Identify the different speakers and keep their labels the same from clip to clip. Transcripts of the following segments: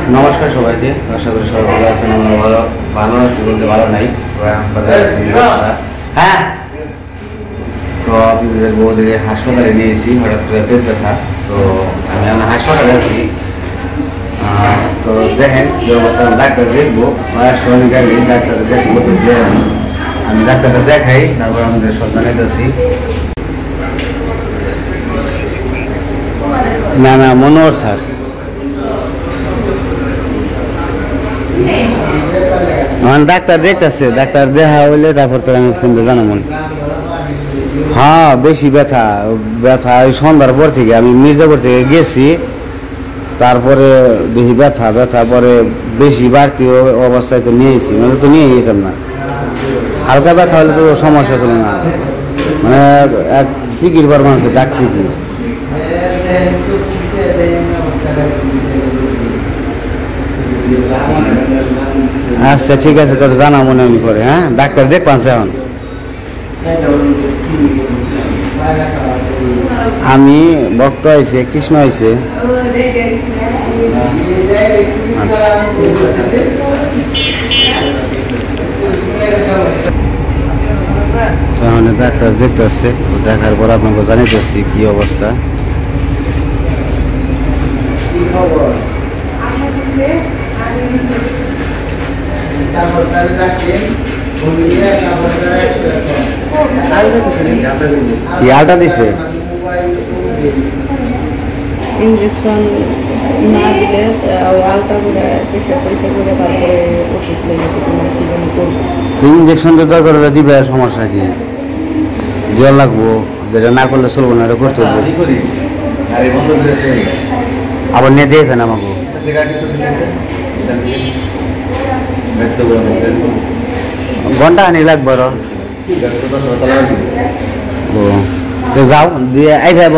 Speaker 1: নমস্কার সবাইকে, আশা করি সবাই ভালো আছেন। আমরা ভালো আছি বলতে ভালো নাই। হ্যাঁ, তো আপনাদের বৌদিকে হাসপাতালে নিয়েছি, হঠাৎ করে পেট ব্যথা। তো আমি এখন হাসপাতালে আছি। তো দেখেন কি অবস্থা, ডাক্তার দেখবো, অনেক গাড়ি ডাক্তার দেখবো। তো আমি ডাক্তারটা দেখাই, তারপর আমাদের সব জানাইতেছি। না না, মনোহর স্যার। আমার ডাক্তার দেখতেছে, ডাক্তার দেখা হইলে তারপর তো আমি ফোন দিয়ে জানাবো। হ্যাঁ, বেশি ব্যথা ব্যথা ওই সন্ধ্যার পর থেকে আমি মির্জাপুর থেকে গেছি, তারপরে দেখি ব্যথা ব্যথা, পরে বেশি বাড়তি অবস্থায় তো নিয়েছি, মানে তো নিয়ে যেতাম না। হালকা ব্যথা হলে তো সমস্যা ছিল না, মানে এক সিকির পর মানুষের ডাক সিকির। আচ্ছা ঠিক আছে, তোর জানা মনে আমি করে। হ্যাঁ, ডাক্তার দেখ পাচ্ছে এখন। আমি ভক্ত হয়েছে, কৃষ্ণ হয়েছে। তাহলে ডাক্তার দেখতে আসছে, দেখার পর আপনাকে জানাইতেছি কি অবস্থা। কি আলটা দিছে?
Speaker 2: ইঞ্জেকশন না দিলে আলটা করে প্রেশার পরীক্ষা করে তারপরে ওষুধ লেগে করবো।
Speaker 1: ইঞ্জেকশন তো দরকার হলে দিবে, সমস্যা কি? দেওয়া লাগবো, যেটা না করলে চলবো না, এটা করতে হবে। আবার নিয়ে দিয়ে ফেন আমাকে। ঘন্টা খানি লাগবে। ও তো যাও দিয়ে আই ভাইব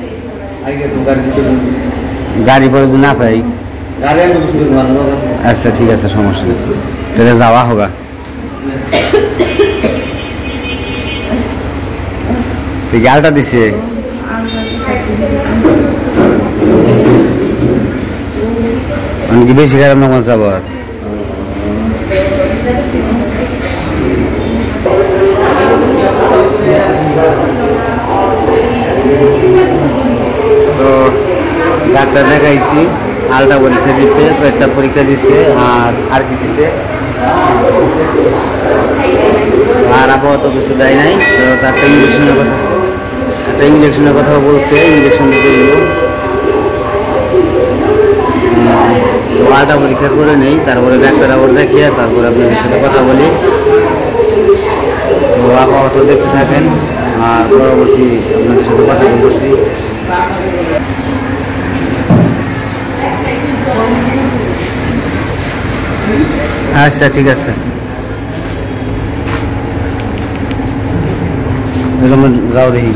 Speaker 1: গাড়ি পরে যদি না পাই। আচ্ছা ঠিক আছে, সমস্যা নেই, তাহলে যাওয়া হোক। ঠিক আলটা দিছে। কি বেশি খারাপ না কোন যাবো? তো ডাক্তার দেখাইছি, আলটা পরীক্ষা দিছে, পেশাব পরীক্ষা দিছে, আর কি দিছে, আর আবহাওয়া তো কিছু দেয় নাই। তো একটা ইঞ্জেকশনের কথা বলছে, ইঞ্জেকশন দিতে দিল। তো আলটা পরীক্ষা করে নেই, তারপরে ডাক্তার আবার দেখিয়ে তারপরে আপনাদের সাথে কথা বলি। তো আবহাওয়া তো দেখতে থাকেন, আর পরবর্তী আপনাদের সাথে কথা বলতেছি। আচ্ছা ঠিক আছে, যাও দেখি।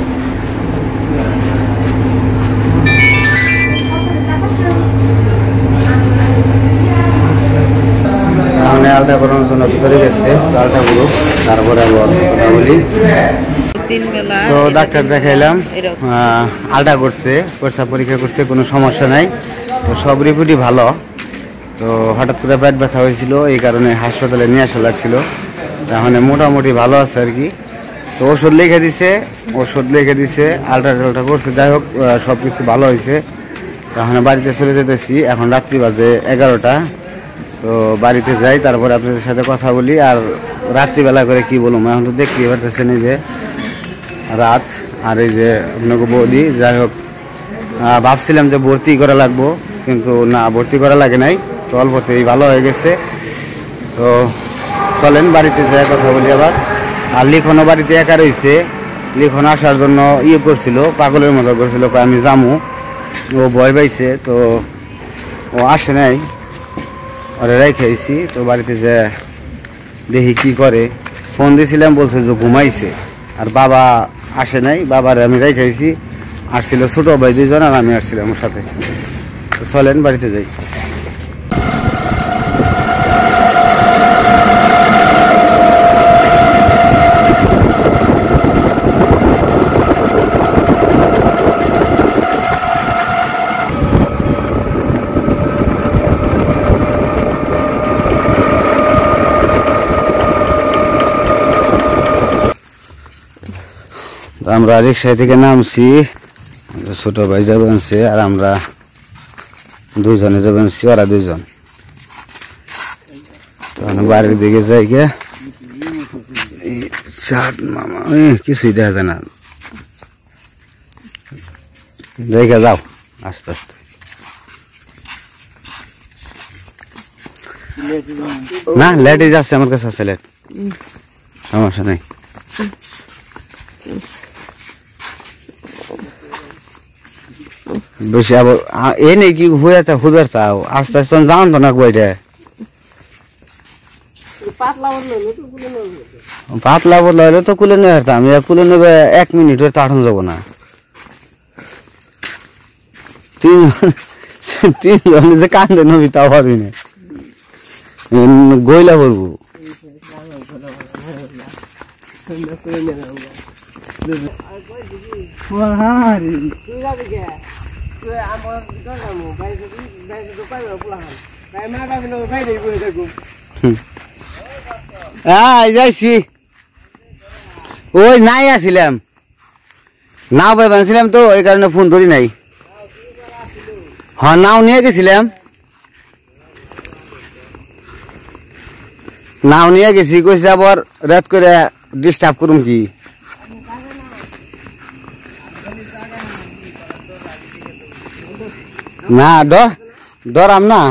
Speaker 1: তাহলে আলটা করানোর জন্য ভিতরে গেছে, আলটা করুক, তারপরে আবার কথা বলি। তো ডাক্তার দেখাইলাম, আলটা করছে, পেশাব পরীক্ষা করছে, কোনো সমস্যা নাই। তো সব রিপোর্টই ভালো। তো হঠাৎ করে পেট ব্যথা হয়েছিল, এই কারণে হাসপাতালে নিয়ে আসা লাগছিল। তাহলে মোটামুটি ভালো আছে আর কি। তো ওষুধ লিখে দিছে, আলটা করছে। যাই হোক, সব কিছু ভালো হয়েছে। তাহলে বাড়িতে চলে যেতেছি, এখন রাত্রি বাজে 11টা। তো বাড়িতে যাই, তারপরে আপনাদের সাথে কথা বলি। আর রাত্রিবেলা করে কি বলুন, এখন তো দেখতেই পারতেছেন এই যে রাত, আর এই যে আপনাকে বৌদি। যাই হোক, ভাবছিলাম যে ভর্তি করা লাগবো, কিন্তু না, ভর্তি করা লাগে নাই। তো অল্পতেই ভালো হয়ে গেছে। তো চলেন বাড়িতে যাই, কথা বলি আবার। আর লিখনও বাড়িতে একা রয়েছে, লিখন আসার জন্য করছিল, পাগলের মতো করছিল, আমি যামু। ও ভয় পাইছে, তো ও আসে নাই, ওরে রেখেছি। তো বাড়িতে যে দেখি কি করে। ফোন দিয়েছিলাম, বলছে যে ঘুমাইছে। আর বাবা আসে নাই, বাবার আমি রেখেছি। আসছিল ছোট ভাই 2 জন, আর আমি আসছিলাম ওর সাথে। তো চলেন বাড়িতে যাই। আমরা রিক্সা থেকে নামছি, ছোট ভাই যাবে আনছে আর আমরা দুইজনে যাবে আনছি, ওরা দুইজন। তখন বাড়ির দিকে যাই গে মামা কিছুই দেখা যায় না, দেখে যাও আস্তে আস্তে। না লেটই যাচ্ছে, আমার কাছে আছে লেট, সমস্যা নেই। বেশি আবার এ নেই কি হয়ে হুবের চাও আস্তে আস্তে জান তো না কইটা পাতলা বললে হলে তো কুলে নিয়ে হারতাম, কুলে নেবে 1 মিনিট তাড়ন যাবো না। তিনজন যে কান্দে নবী তাও পারবি না, গইলা বলবো। যাইছি ওই নাই আসিলাম, নাও ভাই বানছিলাম তো এই কারণে ফোন ধরি নাই। হ্যাঁ নাও নিয়ে গেছিলাম, নাও নিয়ে গেছি, কইছে আবার রাত করে ডিস্টার্ব করুম কি। না ডরাম না,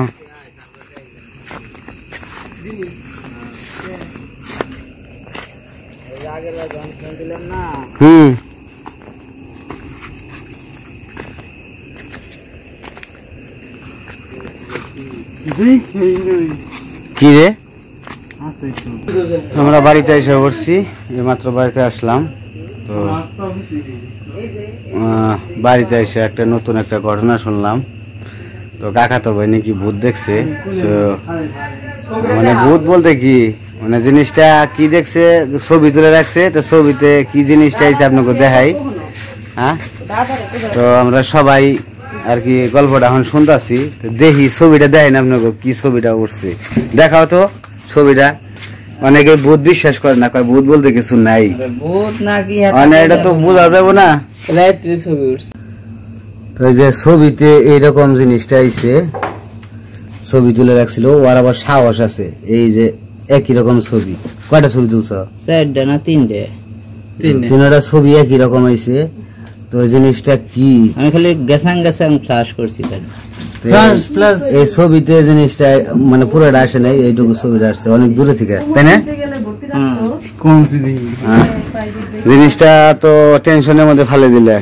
Speaker 1: কি রে আমরা বাড়িতে এসে পড়ছি, মাত্র বাড়িতে আসলাম। তো বাড়িতে এসে একটা নতুন একটা ঘটনা শুনলাম। তো কাকা তো ভাই নাকি ভূত দেখছে। তো মানে ভূত বলতে কি মানে জিনিসটা কি দেখছে, ছবি তুলে রাখছে, তো ছবিতে কি জিনিসটা এসে আপনাকে দেখাই। হ্যাঁ তো আমরা সবাই আর কি গল্পটা এখন শুনতেছি, দেখি ছবিটা দেখেন আপনাকে কি ছবিটা উঠছে, দেখাও তো ছবিটা। অনেকে ভূত বিশ্বাস করে না, কয় ভূত বলতে কিছু নাই,
Speaker 2: ভূত নাকি
Speaker 1: মানে এটা তো বোঝা যাবে না।
Speaker 2: ছবি উঠছে,
Speaker 1: তো এই যে ছবিতে এইরকম জিনিসটা আইছে, ছবি তুলে রাখছিল, ওর আবার সাহস আছে। এই যে একই রকম ছবি, কয়টা ছবি তুলছ?
Speaker 2: 4টা না 3টে,
Speaker 1: 3টা ছবি একই রকম আইছে। তো জিনিসটা কি
Speaker 2: আমি খালি গেসাং ফ্লাশ করছি।
Speaker 1: এই ছবিতে জিনিসটা মানে পুরোটা আসে নাই, এইটুকু ছবিটা আসছে অনেক দূরে থেকে, তাই না? জিনিসটা তো টেনশনের মধ্যে ফেলে দিলে।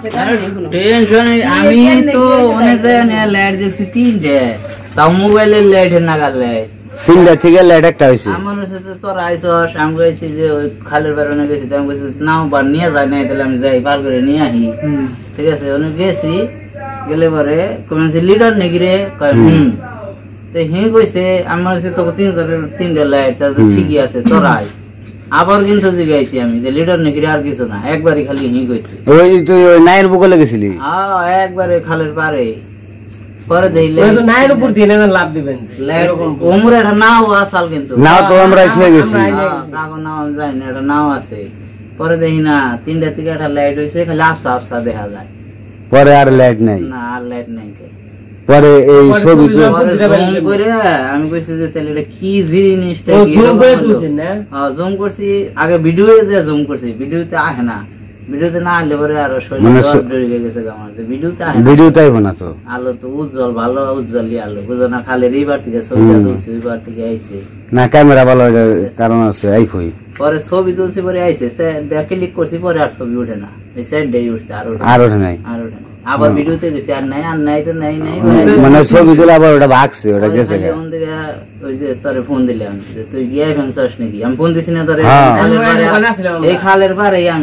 Speaker 2: আমি তো অনেক লাইট দেখছি 3টে, তাও মোবাইলের লাইটের নাগাল লাইট
Speaker 1: 3টা থেকে লাইট একটা হয়েছে।
Speaker 2: আমার সাথে তোর আইসস, আমি কইছি যে ওই খালের বারণে গেছি, আমি কইছি নাও বার নিয়ে যায় নাই, তাহলে আমি যাই বার করে নিয়ে আহি। ঠিক আছে, অনেক গেছি, গেলে পরে কমেছে লিডার নাকি রে, তো হি কইছে আমার কাছে তো 3টা লাইট, তাহলে ঠিকই আছে তোরাই। আবার কিন্তু জিগাইছি আমি যে লিডার নাকি রে, আর কিছু না, একবারই খালি হি কইছে।
Speaker 1: ওই তুই ওই নায়ের বুকে গেছিলি?
Speaker 2: হ্যাঁ একবারে খালের পারে, পরে দেখলে তো নায়ের উপর দিয়ে না লাভ দিবেন লাইট ওমরে এটা নাও আসাল, কিন্তু
Speaker 1: নাও তো আমরা ছুঁয়ে গেছি,
Speaker 2: কাগো নাও আমি জানি না, এটা নাও আছে। পরে দেখি না 3টা থেকে একটা লাইট হইছে, খালি আফসা আফসা দেখা যায়,
Speaker 1: পরে আর লাইট নাই।
Speaker 2: না আর লাইট নাই।
Speaker 1: পরে এই ছবি
Speaker 2: করে আমি কইছি যে তাহলে এটা কি জিনিসটা, জুম করে তুলছেন না? হ্যাঁ জুম করছি, আগে ভিডিওতে যে জুম করছি, ভিডিওতে আসে না, ভিডিওতে না আসলে পরে আরো শরীর ডরে গেছে আমার, যে ভিডিওতে আসে,
Speaker 1: ভিডিওতে আইবো না তো।
Speaker 2: আলো তো উজ্জ্বল, ভালো উজ্জ্বলই আলো, বুঝো না? খালি এইবার থেকে ছবিটা তুলছি, ওইবার থেকে আইছে
Speaker 1: না, ক্যামেরা ভালো কারণ আছে আইফোই।
Speaker 2: পরে ছবি তুলছি, পরে আইছে, ক্লিক করছি, পরে আর ছবি ওঠে না, এই সাইডটাই উঠছে, আর ওঠে নাই, আর ওঠে না। আবার ভিডিওতে গেছি, আর নাই, আর নাই, তো নাই নাই,
Speaker 1: মানে ছবি তুলে আবার ওটা ভাগছে, ওটা গেছে।
Speaker 2: ওই যে তোরে ফোন দিলাম যে তুই গিয়ে ফেন্সাস নাকি, আমি ফোন দিছি না তোরে, এই খালের পারে আমি,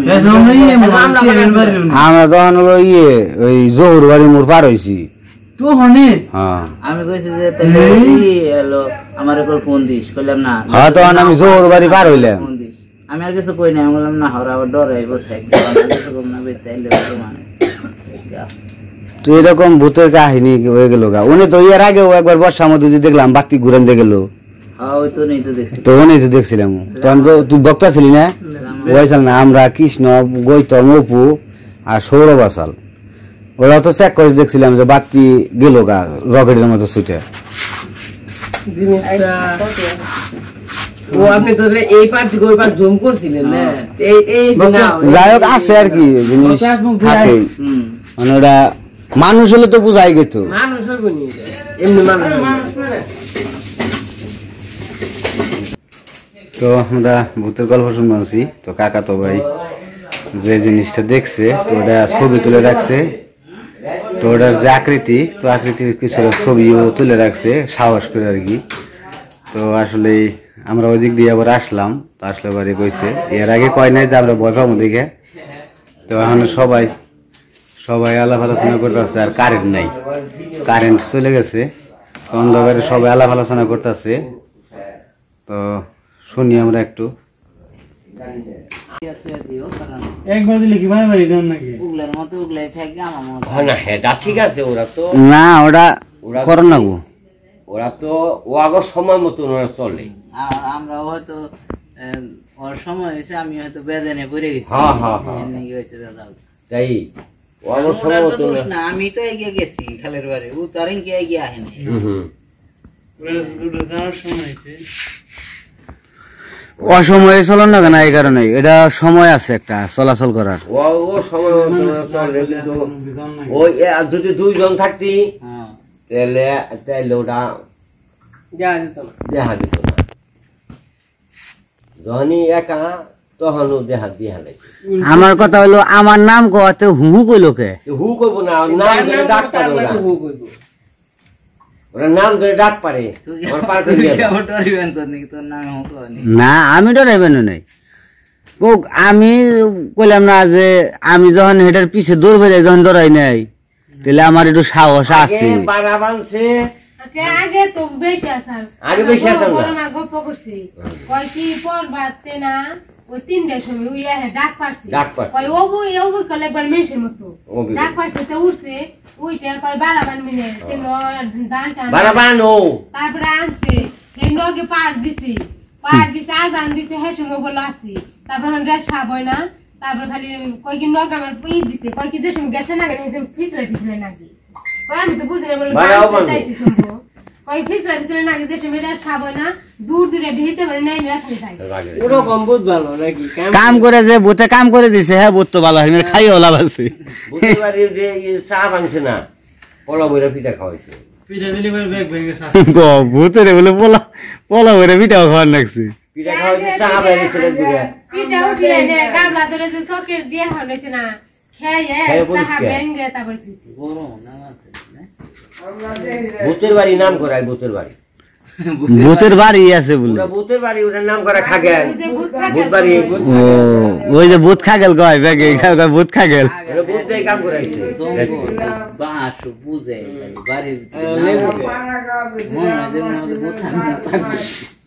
Speaker 1: আমরা তখন হলো ইয়ে ওই জহুর বাড়ি মোড় পার হয়েছি তো হনে।
Speaker 2: আমি কইছি যে তাহলে এলো আমার একবার ফোন দিস, কইলাম না।
Speaker 1: হ্যাঁ তখন আমি জহুর বাড়ি পার হইলাম,
Speaker 2: ফোন দিস, আমি আর কিছু কই না, আমি বললাম না হর আবার ডর আইব থাকবে, কিছু কম না বেতাইলে মানে।
Speaker 1: তো এরকম ভূতের কাহিনী হয়ে গেল গা। উনি তো এর আগেও একবার বর্ষার মধ্যে যে দেখলাম বাতি ঘুরান দিয়ে গেল,
Speaker 2: হ্যাঁ ওই তো নেই তো দেখছি,
Speaker 1: তো উনি তো দেখছিলাম, তখন তো তুই বক্তা ছিলি না? ওয়াইসাল না, আমরা কৃষ্ণ, গৌতম, অপু আর সৌরভ আসাল, ওরা তো চেক করে দেখছিলাম যে বাতি গেল গা রকেটের মতো ছুটে। যাই হোক আছে আর কি জিনিস থাকে, মানে ওরা মানুষ হলে তো বুঝাই গেত। তো আমরা ভূতের গল্প শুনছি, তো কাকা তো ভাই যে জিনিসটা দেখছে তো ওটা ছবি তুলে রাখছে, তো ওটার যে আকৃতি, তো আকৃতির কিছু ছবিও তুলে রাখছে সাহস করে আর কি। তো আসলে আমরা ওই দিক দিয়ে আবার আসলাম, তো আসলে বাড়ি কইছে এর আগে কয় নাই যে আমরা ভয় পাবো দিকে। তো এখন সবাই আলাপ আলোচনা করতেছে, আর কারেন্ট নাই, কারেন্ট চলে গেছে, তো অন্ধকারে সবাই আলাপ আলোচনা করতেছে। তো শুনি আমরা একটু। না ওটা করো না গো,
Speaker 3: ওরা তো ও আগর সময় মতন ওরা চলে।
Speaker 2: আমরা হয়তো ওর সময় হয়েছে, আমি হয়তো বেদনে পড়ে গেছি।
Speaker 3: তাই ও আগর সময় মতন
Speaker 2: না, আমি তো এগিয়ে গেছি খালের বাড়ি, ও তার এগিয়ে আসেনি।
Speaker 1: অসময়ে চলন না কেন, এই কারণে এটা সময় আছে একটা চলাচল করার।
Speaker 3: ও সময় মতন চলে, কিন্তু ওই যদি দুইজন থাকতি তাহলে ওটা দেখা যেত না। যখনই একা তখন ও দেখা দিয়া লাগছে।
Speaker 1: আমার কথা হলো আমার নাম কতে হু কইলো কে,
Speaker 3: হু করবো না, নাম ধরে ডাক পারে ওরা নাম ধরে ডাক পারে।
Speaker 1: না আমি ডরাইবেন নাই, আমি কইলাম না যে আমি যখন হেটার পিছে দৌড় বেড়ে যখন ডরাই নাই, তাহলে আমার একটু সাহস আছে।
Speaker 4: আগে তো বেশি আসাল,
Speaker 3: আগে বেশি আসাল
Speaker 4: বড় মা গল্প করছি, কয় কি পর বাজছে না ওই 3টার সময় উইয়া হে ডাক পারছি, কয় ওবু কলে একবার মেশের মতো ডাক পারছে, তো উঠছে উইটা কয় 12 মিনিট তিন দানটা
Speaker 3: 12
Speaker 4: তারপরে আনছে এই নগে পার দিছি আজান দিছে, হে সময় বলে আসি, তারপর আমরা সাবই না, তারপর খালি কয় কি নগ আমার পই দিছে, কয় কি দেশ গেছে না পিছলে নাকি, কয় আমি তো বুঝি না বলে যাইতে শুনবো, কয় পিছলে নাকি দেশ মেয়েরা সাবই না, দূর দূরে ঢিতে করে নাই মেয়ে যাই
Speaker 2: ওরকম বুঝ ভালো নাকি
Speaker 1: কাম করে যে ভূতে কাম করে দিছে, হ্যাঁ ভূত তো ভালো হয়, খাই ওলা আছে।
Speaker 3: ভূতের বাড়ি যে চা ভাঙছে না, পোলা বইরা পিঠা খাওয়াইছে,
Speaker 5: পিঠা দিলে ব্যাগ ভেঙে
Speaker 1: ভূতের বলে পোলা বইরা পিঠা খাওয়ার লাগছে,
Speaker 3: পিঠা খাওয়াইছে, চা বাইরেছে দিকে
Speaker 4: পিঠা উঠিয়ে নে গাবলা ধরে যে চকের দিয়ে হইছে না, খেয়ে চা ভেঙে তারপর দিছি।
Speaker 3: ভূতের বাড়ি নাম করায়, ভূতের বাড়ি
Speaker 1: ভূতের বাড়ি আছে বলে,
Speaker 3: ভূতের বাড়ি ওটার নাম করা খাগেল, ভূত বাড়ি।
Speaker 1: ও ওই যে ভূত খাগেল কয় ব্যাগে ভূত খাগেল,
Speaker 3: ভূত দিয়ে কাম করাইছে।
Speaker 2: বাস বুঝে বাড়ির মনে হয় যে আমাদের ভূত থাকবে।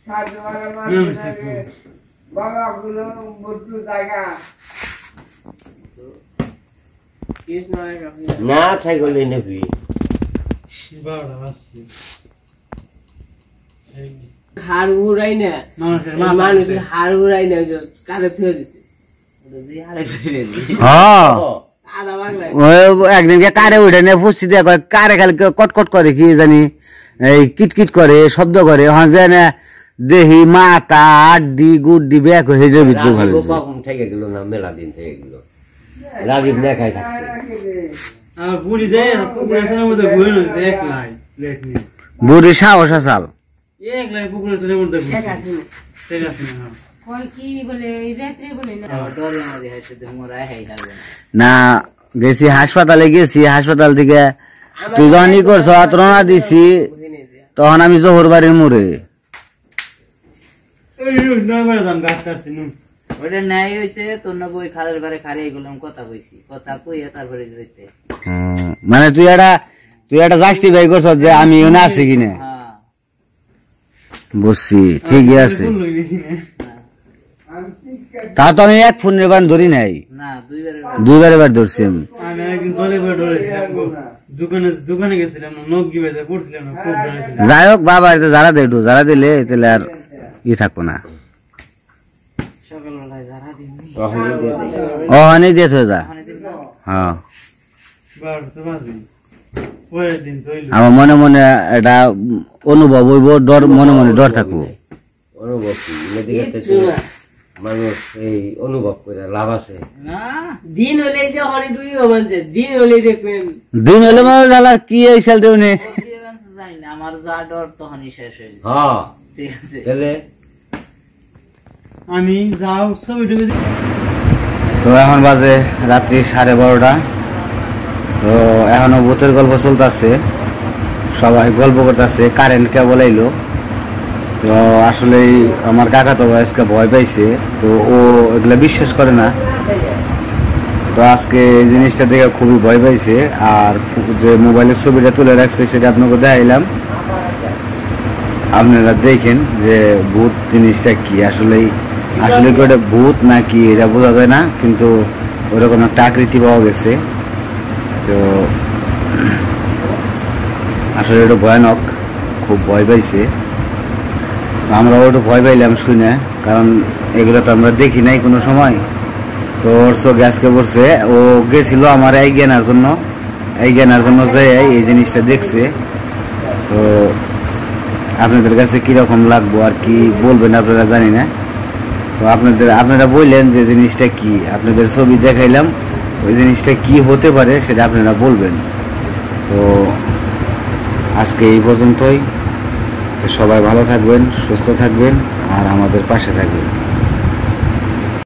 Speaker 3: না থাই গলে নেবি
Speaker 2: হাড় উড়াই না, মানুষের হাড় উড়াই না, কারে ছুঁয়ে দিছে
Speaker 1: একদিনকে কারে উঠে নিয়ে ফুসি দিয়ে কারে খালি কটকট করে কি জানি এই কিটকিট করে শব্দ করে, দেহি মাথা আড্ডি গুড্ডি ব্যাগ হেডের ভিতরে ভালো
Speaker 3: থেকে গেল না, মেলা দিন থেকে গেল, রাজীব নেখাই থাকছে। বুড়ি সাহস আসাল না, গেছি হাসপাতালে, গেছি হাসপাতাল থেকে তুই যখন ই করছ রওনা দিছি, তখন আমি জোহর বাড়ির মোড়ে
Speaker 2: ওটা ন্যায় হয়েছে, তোর না বই খালের বারে খারিয়ে গেলাম, কথা কইছি, কথা কইয়া তারপরে যেতে।
Speaker 1: মানে তুই একটা জাস্টিফাই করছ যে আমি না আছি কিনা, বুঝছি, ঠিকই আছে। তা তো আমি এক ফোনের বান ধরি নাই, দুইবার এবার ধরছি আমি। যাই হোক বাবা যারা দে যারা দিলে তাহলে আর ই থাকবো না।
Speaker 2: সকালবেলায় যারা দিবি
Speaker 3: ওখানে দিয়ে থয়ে যা। হ্যাঁ আমার মনে মনে এটা অনুভব হইব, ডর মনে মনে ডর থাকবো।
Speaker 1: অনুভব মানুষ এই অনুভব করে লাভ আছে।
Speaker 5: দিন হলে যে হলে দুই বলছে, দিন হলে দেখবেন
Speaker 3: দিন হলে মানে দাদা কি এই সাল দেব নে
Speaker 2: জানি না, আমার যা ডর তখনই শেষ হয়ে যায়।
Speaker 1: হ্যাঁ
Speaker 2: ঠিক আছে,
Speaker 1: তাহলে
Speaker 5: আমি যাও ছবি টবি।
Speaker 3: তো এখন বাজে রাত্রি 12:30। তো এখনো ভূতের গল্প চলতেছে, সবাই গল্প করতেছে। কারেন্ট কেবল আইলো। তো আসলে আমার কাকা তো আজকে ভয় পাইছে, তো ও এগুলা বিশ্বাস করে না। তো আজকে এই জিনিসটা দেখে খুবই ভয় পাইছে। আর যে মোবাইলের ছবিটা তুলে রাখছে সেটা আপনাকে দেখাইলাম, আপনারা দেখেন যে ভূত জিনিসটা কি। আসলে আসলে কি ওটা ভূত নাকি এটা বোঝা যায় না, কিন্তু ওরকম একটা আকৃতি পাওয়া গেছে। তো আসলে এটা ভয়ানক, খুব ভয় পাইছে। আমরাও একটু ভয় পাইলাম শুনে, কারণ এগুলো তো আমরা দেখি নাই কোনো সময়। তো ওর চোখে আজকে পড়ছে, ও গেছিল আমার এই জ্ঞানের জন্য যে এই জিনিসটা দেখছে। তো আপনাদের কাছে কিরকম লাগবো আর কি বলবেন আপনারা জানি না। তো আপনারা বললেন যে জিনিসটা কি, আপনাদের ছবি দেখাইলাম, ওই জিনিসটা কি হতে পারে সেটা আপনারা বলবেন। তো আজকে এই পর্যন্তই। তো সবাই ভালো থাকবেন, সুস্থ থাকবেন আর আমাদের পাশে থাকবেন।